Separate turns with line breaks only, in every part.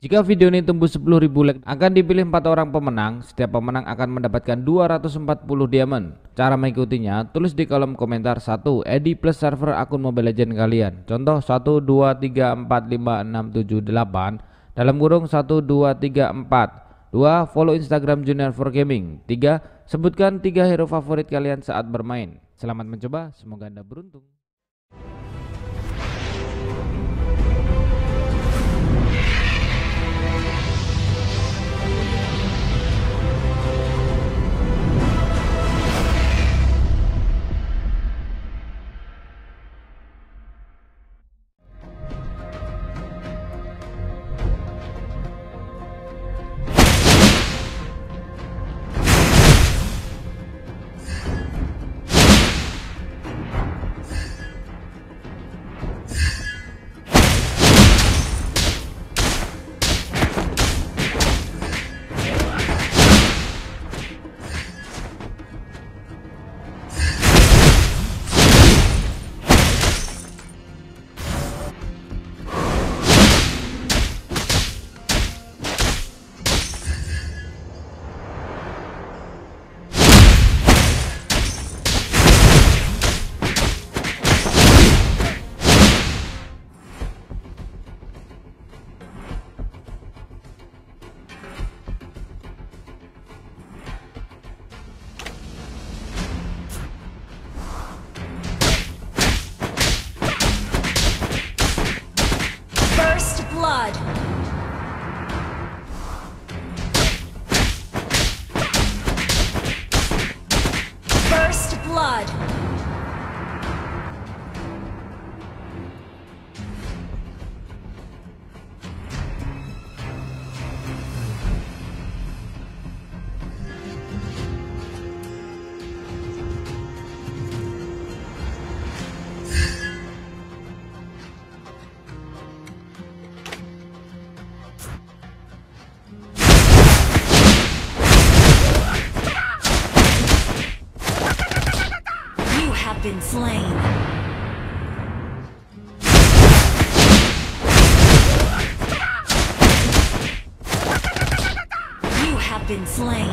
Jika video ini tembus 10.000 like, akan dipilih 4 orang pemenang. Setiap pemenang akan mendapatkan 240 diamond. Cara mengikutinya, tulis di kolom komentar 1. Edi plus server akun Mobile Legends kalian. Contoh 1, 2, 3, 4, 5, 6, 7, 8. Dalam kurung 1, 2, 3, 4. 2. Follow Instagram JuniorForGaming. 3. Sebutkan 3 hero favorit kalian saat bermain. Selamat mencoba, semoga Anda beruntung.
First blood. Been slain. You have been slain.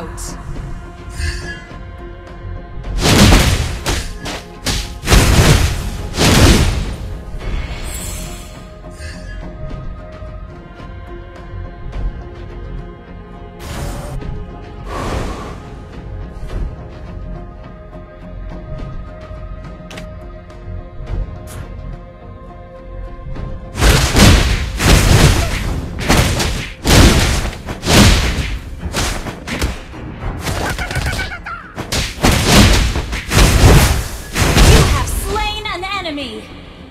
out.
Enemy.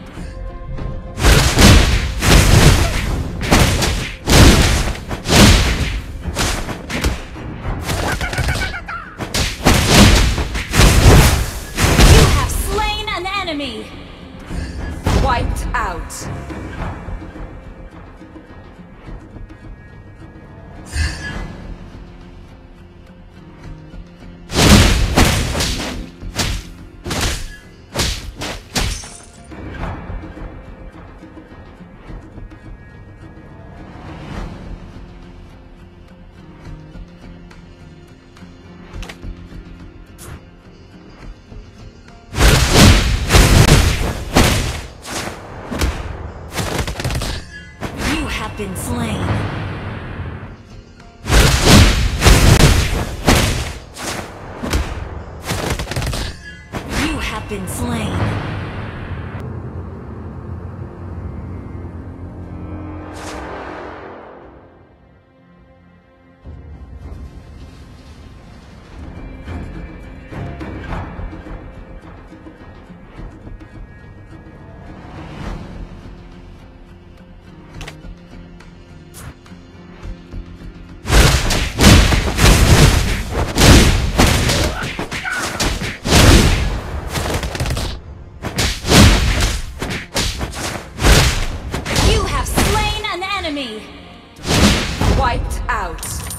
You have slain an enemy.
Wiped out.
Been slain. You have been slain.
Wiped out.